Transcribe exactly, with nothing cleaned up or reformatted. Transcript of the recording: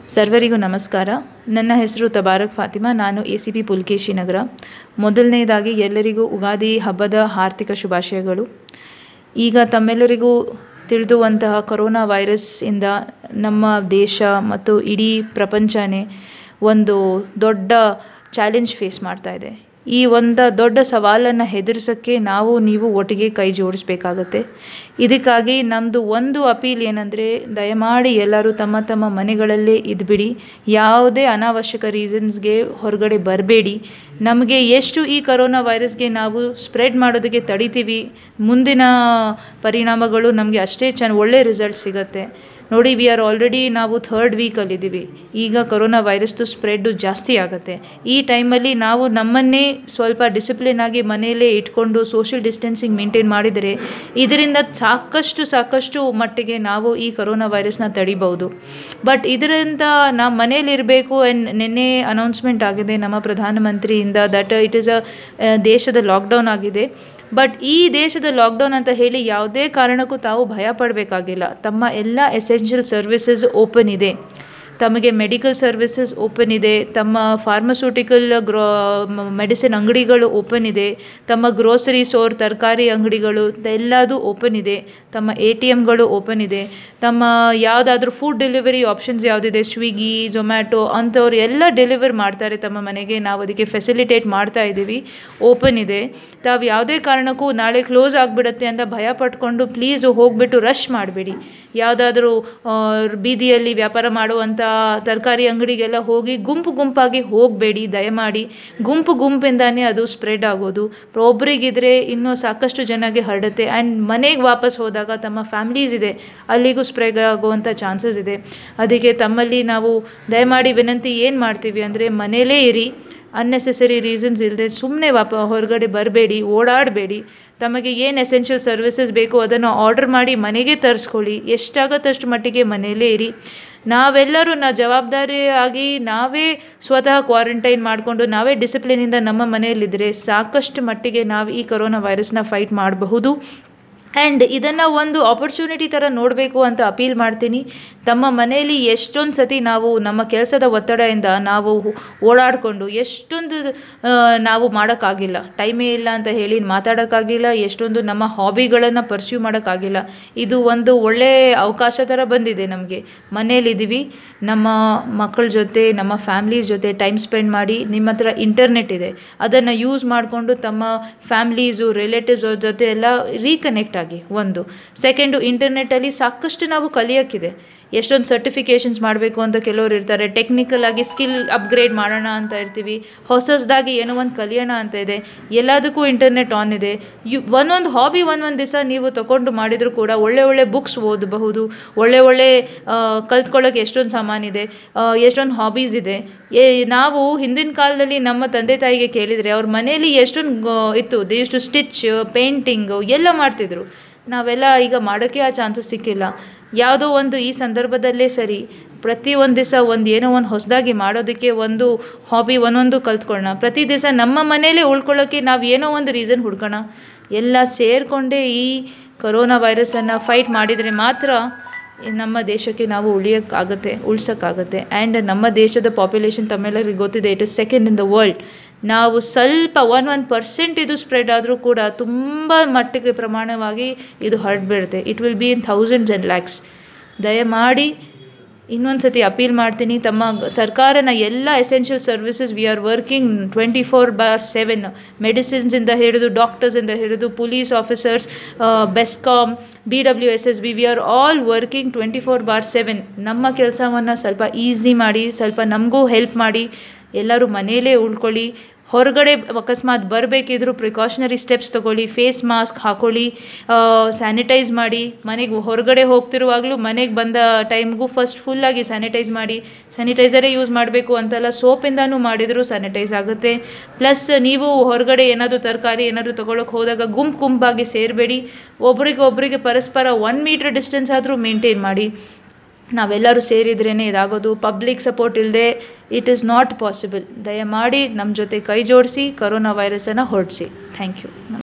ಸರ್ವರಿಗೂ ನಮಸ್ಕಾರ. ನನ್ನ ಹೆಸರು ತಬಾರಕ್ ಫಾತಿಮಾ. ನಾನು ಎ ಸಿ ಪಿ ಪುಲಿಕೇಶಿನಗರ. ಮೊದಲನೇದಾಗಿ ಎಲ್ಲರಿಗೂ ಉಗಾದಿ ಹಬ್ಬದ ಹಾರ್ದಿಕ ಶುಭಾಶಯಗಳು. ಈಗ ತಮ್ಮೆಲ್ಲರಿಗೂ ತಿಳಿದುವಂತಹ ಕೊರೋನಾ ವೈರಸ್ಸಿಂದ ನಮ್ಮ ದೇಶ ಮತ್ತು ಇಡೀ ಪ್ರಪಂಚನೇ ಒಂದು ದೊಡ್ಡ ಚಾಲೆಂಜ್ ಫೇಸ್ ಮಾಡ್ತಾ ಇದೆ. ಈ ಒಂದು ದೊಡ್ಡ ಸವಾಲನ್ನು ಎದುರಿಸೋಕ್ಕೆ ನಾವು ನೀವು ಒಟ್ಟಿಗೆ ಕೈ ಜೋಡಿಸಬೇಕಾಗತ್ತೆ. ಇದಕ್ಕಾಗಿ ನಮ್ಮದು ಒಂದು ಅಪೀಲ್ ಏನಂದರೆ, ದಯಮಾಡಿ ಎಲ್ಲರೂ ತಮ್ಮ ತಮ್ಮ ಮನೆಗಳಲ್ಲೇ ಇದ್ಬಿಡಿ. ಯಾವುದೇ ಅನಾವಶ್ಯಕ ರೀಸನ್ಸ್ಗೆ ಹೊರಗಡೆ ಬರಬೇಡಿ. ನಮಗೆ ಎಷ್ಟು ಈ ಕೊರೋನಾ ವೈರಸ್ಗೆ ನಾವು ಸ್ಪ್ರೆಡ್ ಮಾಡೋದಕ್ಕೆ ತಡಿತೀವಿ, ಮುಂದಿನ ಪರಿಣಾಮಗಳು ನಮಗೆ ಅಷ್ಟೇ ಚೆನ್ನ ಒಳ್ಳೆ ರಿಸಲ್ಟ್ ಸಿಗುತ್ತೆ. ನೋಡಿ, ವಿ ಆರ್ ಆಲ್ರೆಡಿ ನಾವು ಥರ್ಡ್ ವೀಕಲ್ಲಿದ್ದೀವಿ. ಈಗ ಕೊರೋನಾ ವೈರಸ್ದು ಸ್ಪ್ರೆಡ್ಡು ಜಾಸ್ತಿ ಆಗುತ್ತೆ. ಈ ಟೈಮಲ್ಲಿ ನಾವು ನಮ್ಮನ್ನೇ ಸ್ವಲ್ಪ ಡಿಸಿಪ್ಲಿನ್ ಆಗಿ ಮನೆಯಲ್ಲೇ ಇಟ್ಕೊಂಡು ಸೋಷಿಯಲ್ ಡಿಸ್ಟೆನ್ಸಿಂಗ್ ಮೇಂಟೈನ್ ಮಾಡಿದರೆ ಇದರಿಂದ ಸಾಕಷ್ಟು ಸಾಕಷ್ಟು ಮಟ್ಟಿಗೆ ನಾವು ಈ ಕೊರೋನಾ ವೈರಸ್ನ ತಡಿಬಹುದು. ಬಟ್ ಇದರಿಂದ ನಾವು ಮನೇಲಿರಬೇಕು. ಆ್ಯಂಡ್ ನಿನ್ನೆ ಅನೌನ್ಸ್ಮೆಂಟ್ ಆಗಿದೆ ನಮ್ಮ ಪ್ರಧಾನಮಂತ್ರಿಯಿಂದ ದಟ್ ಇಟ್ ಈಸ್ ಅ ದೇಶದ ಲಾಕ್ಡೌನ್ ಆಗಿದೆ. ಬಟ್ ಈ ದೇಶದ ಲಾಕ್ಡೌನ್ ಅಂತ ಹೇಳಿ ಯಾವುದೇ ಕಾರಣಕ್ಕೂ ತಾವು ಭಯ ಪಡಬೇಕಾಗಿಲ್ಲ. ತಮ್ಮ ಎಲ್ಲ ಎಸೆನ್ಷಿಯಲ್ ಸರ್ವಿಸಸ್ ಓಪನ್ ಇದೆ. ತಮಗೆ ಮೆಡಿಕಲ್ ಸರ್ವಿಸಸ್ ಓಪನ್ ಇದೆ. ತಮ್ಮ ಫಾರ್ಮಸ್ಯೂಟಿಕಲ್ ಗ್ರೋ ಮೆಡಿಸಿನ್ ಅಂಗಡಿಗಳು ಓಪನ್ ಇದೆ. ತಮ್ಮ ಗ್ರೋಸರಿ ಸ್ಟೋರ್ ತರಕಾರಿ ಅಂಗಡಿಗಳು ಎಲ್ಲದೂ ಓಪನ್ ಇದೆ. ತಮ್ಮ ಎ ಟಿ ಎಮ್ಗಳು ಓಪನ್ ಇದೆ. ತಮ್ಮ ಯಾವುದಾದ್ರೂ ಫುಡ್ ಡೆಲಿವರಿ ಆಪ್ಷನ್ಸ್ ಯಾವುದಿದೆ, ಸ್ವಿಗ್ಗಿ, ಝೊಮ್ಯಾಟೊ ಅಂಥವ್ರು ಎಲ್ಲ ಡೆಲಿವರ್ ಮಾಡ್ತಾರೆ ತಮ್ಮ ಮನೆಗೆ. ನಾವು ಅದಕ್ಕೆ ಫೆಸಿಲಿಟೇಟ್ ಮಾಡ್ತಾ ಇದ್ದೀವಿ. ಓಪನ್ ಇದೆ. ತಾವು ಯಾವುದೇ ಕಾರಣಕ್ಕೂ ನಾಳೆ ಕ್ಲೋಸ್ ಆಗಿಬಿಡುತ್ತೆ ಅಂತ ಭಯ ಪಟ್ಕೊಂಡು ಪ್ಲೀಸ್ ಹೋಗಿಬಿಟ್ಟು ರಶ್ ಮಾಡಬೇಡಿ. ಯಾವುದಾದ್ರೂ ಬೀದಿಯಲ್ಲಿ ವ್ಯಾಪಾರ ಮಾಡುವಂಥ ತರಕಾರಿ ಅಂಗಡಿಗೆಲ್ಲ ಹೋಗಿ ಗುಂಪು ಗುಂಪಾಗಿ ಹೋಗಬೇಡಿ ದಯಮಾಡಿ. ಗುಂಪು ಗುಂಪಿಂದಾನೇ ಅದು ಸ್ಪ್ರೆಡ್ ಆಗೋದು. ಒಬ್ಬರಿಗಿದ್ರೆ ಇನ್ನೂ ಸಾಕಷ್ಟು ಜನಕ್ಕೆ ಹರಡುತ್ತೆ. ಆ್ಯಂಡ್ ಮನೆಗೆ ವಾಪಸ್ ಹೋದಾಗ ತಮ್ಮ ಫ್ಯಾಮ್ಲೀಸ್ ಇದೆ, ಅಲ್ಲಿಗೂ ಸ್ಪ್ರೆಡ್ ಆಗುವಂಥ ಚಾನ್ಸಸ್ ಇದೆ. ಅದಕ್ಕೆ ತಮ್ಮಲ್ಲಿ ನಾವು ದಯಮಾಡಿ ವಿನಂತಿ ಏನು ಮಾಡ್ತೀವಿ ಅಂದರೆ, ಮನೇಲೇ ಇರಿ. ಅನ್ನೆಸೆಸರಿ ರೀಸನ್ಸ್ ಇಲ್ಲದೆ ಸುಮ್ಮನೆ ವಾಪ ಹೊರಗಡೆ ಬರಬೇಡಿ, ಓಡಾಡಬೇಡಿ. ತಮಗೆ ಏನು ಎಸೆನ್ಷಿಯಲ್ ಸರ್ವಿಸಸ್ ಬೇಕು ಅದನ್ನು ಆರ್ಡರ್ ಮಾಡಿ ಮನೆಗೆ ತರಿಸ್ಕೊಳ್ಳಿ. ಎಷ್ಟಾಗತ್ತಷ್ಟು ಮಟ್ಟಿಗೆ ಮನೆಯಲ್ಲೇ ಇರಿ. ನಾವೆಲ್ಲರೂ ನಾವು ಜವಾಬ್ದಾರಿಯಾಗಿ ನಾವೇ ಸ್ವತಃ ಕ್ವಾರಂಟೈನ್ ಮಾಡಿಕೊಂಡು ನಾವೇ ಡಿಸಿಪ್ಲಿನಿಂದ ನಮ್ಮ ಮನೆಯಲ್ಲಿದ್ದರೆ ಸಾಕಷ್ಟು ಮಟ್ಟಿಗೆ ನಾವು ಈ ಕೊರೋನಾ ವೈರಸ್ನ ಫೈಟ್ ಮಾಡಬಹುದು. ಆ್ಯಂಡ್ ಇದನ್ನು ಒಂದು ಆಪರ್ಚುನಿಟಿ ಥರ ನೋಡಬೇಕು ಅಂತ ಅಪೀಲ್ ಮಾಡ್ತೀನಿ. ತಮ್ಮ ಮನೆಯಲ್ಲಿ ಎಷ್ಟೊಂದು ಸತಿ ನಾವು ನಮ್ಮ ಕೆಲಸದ ಒತ್ತಡದಿಂದ ನಾವು ಓಡಾಡಿಕೊಂಡು ಎಷ್ಟೊಂದು ನಾವು ಮಾಡೋಕ್ಕಾಗಿಲ್ಲ, ಟೈಮೇ ಇಲ್ಲ ಅಂತ ಹೇಳಿ ಮಾತಾಡೋಕ್ಕಾಗಿಲ್ಲ. ಎಷ್ಟೊಂದು ನಮ್ಮ ಹಾಬಿಗಳನ್ನು ಪರ್ಸ್ಯೂ ಮಾಡೋಕ್ಕಾಗಿಲ್ಲ. ಇದು ಒಂದು ಒಳ್ಳೆಯ ಅವಕಾಶ ಥರ ಬಂದಿದೆ ನಮಗೆ. ಮನೇಲಿದ್ದೀವಿ, ನಮ್ಮ ಮಕ್ಕಳ ಜೊತೆ ನಮ್ಮ ಫ್ಯಾಮ್ಲೀಸ್ ಜೊತೆ ಟೈಮ್ ಸ್ಪೆಂಡ್ ಮಾಡಿ. ನಿಮ್ಮ ಹತ್ರ ಇಂಟರ್ನೆಟ್ ಇದೆ, ಅದನ್ನು ಯೂಸ್ ಮಾಡಿಕೊಂಡು ತಮ್ಮ ಫ್ಯಾಮ್ಲೀಸು ರಿಲೇಟಿವ್ಸ್ ಅವ್ರ ಜೊತೆ ಎಲ್ಲ ರೀಕನೆಕ್ಟ್ ಆಗಿ. ಒಂದು ಸೆಕೆಂಡು, ಇಂಟರ್ನೆಟ್ಟಲ್ಲಿ ಸಾಕಷ್ಟು ನಾವು ಕಲಿಯೋಕ್ಕಿದೆ. ಎಷ್ಟೊಂದು ಸರ್ಟಿಫಿಕೇಷನ್ಸ್ ಮಾಡಬೇಕು ಅಂತ ಕೆಲವರು ಇರ್ತಾರೆ. ಟೆಕ್ನಿಕಲ್ ಆಗಿ ಸ್ಕಿಲ್ ಅಪ್ಗ್ರೇಡ್ ಮಾಡೋಣ ಅಂತ ಇರ್ತೀವಿ. ಹೊಸದಾಗಿ ಏನೋ ಒಂದು ಕಲಿಯೋಣ ಅಂತ ಇದೆ. ಎಲ್ಲದಕ್ಕೂ ಇಂಟರ್ನೆಟ್ ಆನ್ ಇದೆ. ಯು ಒಂದೊಂದು ಹಾಬಿ ಒಂದೊಂದು ದಿವಸ ನೀವು ತೊಗೊಂಡು ಮಾಡಿದರೂ ಕೂಡ ಒಳ್ಳೆ ಒಳ್ಳೆ ಬುಕ್ಸ್ ಓದಬಹುದು. ಒಳ್ಳೆ ಒಳ್ಳೆ ಕಲ್ತ್ಕೊಳ್ಳೋಕೆ ಎಷ್ಟೊಂದು ಸಾಮಾನಿದೆ, ಎಷ್ಟೊಂದು ಹಾಬೀಸ್ ಇದೆ. ಏ ನಾವು ಹಿಂದಿನ ಕಾಲದಲ್ಲಿ ನಮ್ಮ ತಂದೆ ತಾಯಿಗೆ ಕೇಳಿದರೆ ಅವ್ರ ಮನೆಯಲ್ಲಿ ಎಷ್ಟೊಂದು ಇತ್ತು. They use to stitch, painting ಎಲ್ಲ ಮಾಡ್ತಿದ್ರು. ನಾವೆಲ್ಲ ಈಗ ಮಾಡೋಕ್ಕೆ ಆ ಚಾನ್ಸಸ್ ಸಿಕ್ಕಿಲ್ಲ. ಯಾವುದೋ ಒಂದು ಈ ಸಂದರ್ಭದಲ್ಲೇ ಸರಿ ಪ್ರತಿ ಒಂದು ದಿವಸ ಒಂದು ಏನೋ ಒಂದು ಹೊಸದಾಗಿ ಮಾಡೋದಕ್ಕೆ ಒಂದು ಹಾಬಿ ಒಂದೊಂದು ಕಲ್ತ್ಕೊಳ್ಳೋಣ. ಪ್ರತಿ ದಿವಸ ನಮ್ಮ ಮನೆಯಲ್ಲೇ ಉಳ್ಕೊಳ್ಳೋಕ್ಕೆ ನಾವು ಏನೋ ಒಂದು ರೀಸನ್ ಹುಡ್ಕೋಣ. ಎಲ್ಲ ಸೇರಿಕೊಂಡೇ ಈ ಕೊರೋನಾ ವೈರಸನ್ನು ಫೈಟ್ ಮಾಡಿದರೆ ಮಾತ್ರ ನಮ್ಮ ದೇಶಕ್ಕೆ ನಾವು ಉಳಿಯೋಕ್ಕಾಗತ್ತೆ, ಉಳ್ಸೋಕ್ಕಾಗತ್ತೆ. ಆ್ಯಂಡ್ ನಮ್ಮ ದೇಶದ ಪಾಪ್ಯುಲೇಷನ್ ತಮ್ಮೆಲ್ಲರಿಗೂ ಗೊತ್ತಿದೆ, it is second in the world. ನಾವು ಸ್ವಲ್ಪ ಒನ್ ಒನ್ ಪರ್ಸೆಂಟ್ ಇದು ಸ್ಪ್ರೆಡ್ ಆದರೂ ಕೂಡ ತುಂಬ ಮಟ್ಟಿಗೆ ಪ್ರಮಾಣವಾಗಿ ಇದು ಹರಡ್ಬಿಡುತ್ತೆ. It will be in thousands and lakhs. ದಯಮಾಡಿ ಇನ್ನೊಂದು ಸತಿ ಅಪೀಲ್ ಮಾಡ್ತೀನಿ, ತಮ್ಮ ಸರ್ಕಾರನ ಎಲ್ಲ essential services we are working twenty four bar seven. ಮೆಡಿಸಿನ್ಸಿಂದ ಹಿಡಿದು ಡಾಕ್ಟರ್ಸಿಂದ ಹಿಡಿದು police officers, BESCOM, B W S S B, we are all working twenty four bar seven. ನಮ್ಮ ಕೆಲಸವನ್ನು ಸ್ವಲ್ಪ ಈಸಿ ಮಾಡಿ, ಸ್ವಲ್ಪ ನಮಗೂ ಹೆಲ್ಪ್ ಮಾಡಿ. ಎಲ್ಲರೂ ಮನೆಯಲ್ಲೇ ಉಳ್ಕೊಳ್ಳಿ. ಹೊರಗಡೆ ಅಕಸ್ಮಾತ್ ಬರಬೇಕಿದ್ರೂ ಪ್ರಿಕಾಷನರಿ ಸ್ಟೆಪ್ಸ್ ತೊಗೊಳ್ಳಿ. ಫೇಸ್ ಮಾಸ್ಕ್ ಹಾಕೊಳ್ಳಿ, ಸ್ಯಾನಿಟೈಸ್ ಮಾಡಿ. ಮನೆಗೆ ಹೊರಗಡೆ ಹೋಗ್ತಿರುವಾಗಲೂ ಮನೆಗೆ ಬಂದ ಟೈಮ್ಗೂ ಫಸ್ಟ್ ಫುಲ್ಲಾಗಿ ಸ್ಯಾನಿಟೈಸ್ ಮಾಡಿ. ಸ್ಯಾನಿಟೈಸರೇ ಯೂಸ್ ಮಾಡಬೇಕು ಅಂತಲ್ಲ, ಸೋಪಿಂದನೂ ಮಾಡಿದರೂ ಸ್ಯಾನಿಟೈಸ್ ಆಗುತ್ತೆ. ಪ್ಲಸ್ ನೀವು ಹೊರಗಡೆ ಏನಾದರೂ ತರಕಾರಿ ಏನಾದರೂ ತೊಗೊಳಕ್ಕೆ ಹೋದಾಗ ಗುಂಪು ಗುಂಪಾಗಿ ಸೇರಬೇಡಿ. ಒಬ್ರಿಗೆ ಒಬ್ಬರಿಗೆ ಪರಸ್ಪರ ಒನ್ ಮೀಟ್ರ್ ಡಿಸ್ಟೆನ್ಸ್ ಆದರೂ ಮೇಂಟೈನ್ ಮಾಡಿ. ನಾವೆಲ್ಲರೂ ಸೇರಿದ್ರೇ ಇದಾಗೋದು. ಪಬ್ಲಿಕ್ ಸಪೋರ್ಟ್ ಇಲ್ಲದೆ ಇಟ್ ಈಸ್ ನಾಟ್ ಪಾಸಿಬಲ್. ದಯಮಾಡಿ ನಮ್ಮ ಜೊತೆ ಕೈ ಜೋಡಿಸಿ ಕೊರೋನಾ ವೈರಸನ್ನು ಹೊರಡಿಸಿ. Thank you.